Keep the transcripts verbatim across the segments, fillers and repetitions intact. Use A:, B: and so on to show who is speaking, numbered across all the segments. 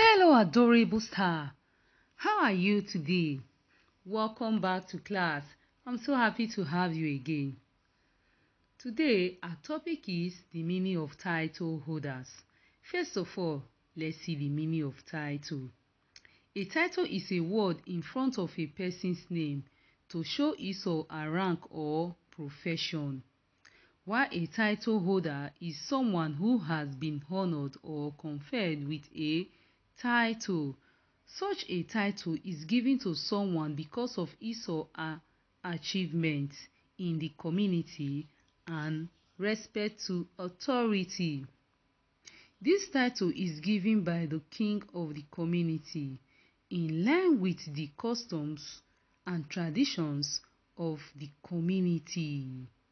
A: Hello, adorable star. How are you today? Welcome back to class. I'm so happy to have you again. Today, our topic is the meaning of title holders. First of all, let's see the meaning of title. A title is a word in front of a person's name to show his or her rank or profession, while a title holder is someone who has been honored or conferred with a title. Such a title is given to someone because of his or her achievements in the community and respect to authority. This title is given by the king of the community in line with the customs and traditions of the community.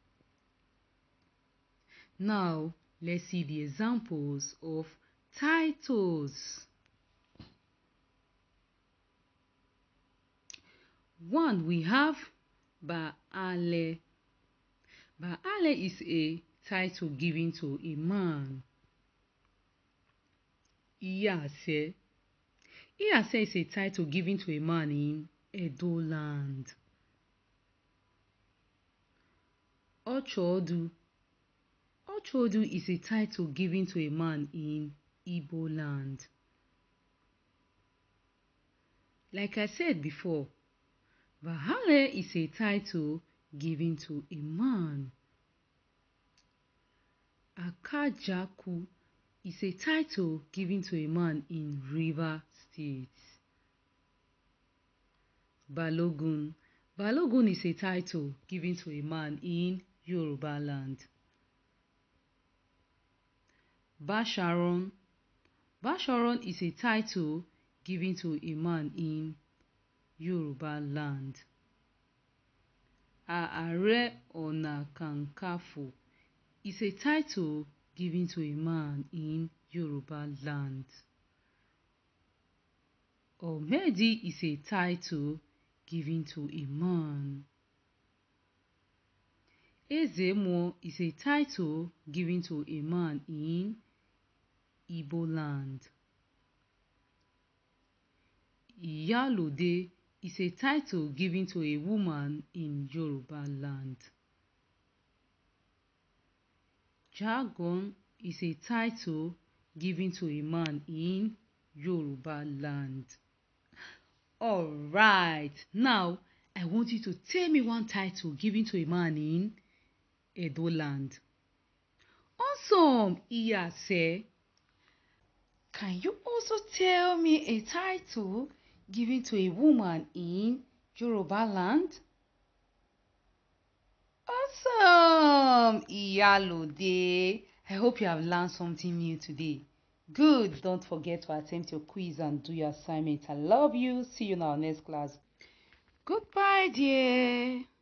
A: Now, let's see the examples of titles. One, we have Baale. Baale is a title given to a man. Iyase. Iyase is a title given to a man in Edo land. Ochodu. Ochodu is a title given to a man in Igbo land. Like I said before, Baale is a title given to a man. Akajaku is a title given to a man in Rivers State. Balogun. Balogun is a title given to a man in Yoruba land. Basharon. Basharon is a title given to a man in Yoruba land. Ààrẹ Ọ̀nà Kakanfò is a title given to a man in Yoruba land. Omedi is a title given to a man. Ezemo is a title given to a man in Igbo land. Iyalode is a title given to a woman in Yoruba land. Jagon is a title given to a man in Yoruba land. Alright, now I want you to tell me one title given to a man in Edo land. Awesome, Iyase. Can you also tell me a title given to a woman in Yoruba land? Awesome, Iyalode. I hope you have learned something new today. Good. Don't forget to attempt your quiz and do your assignment. I love you. See you in our next class. Goodbye, dear.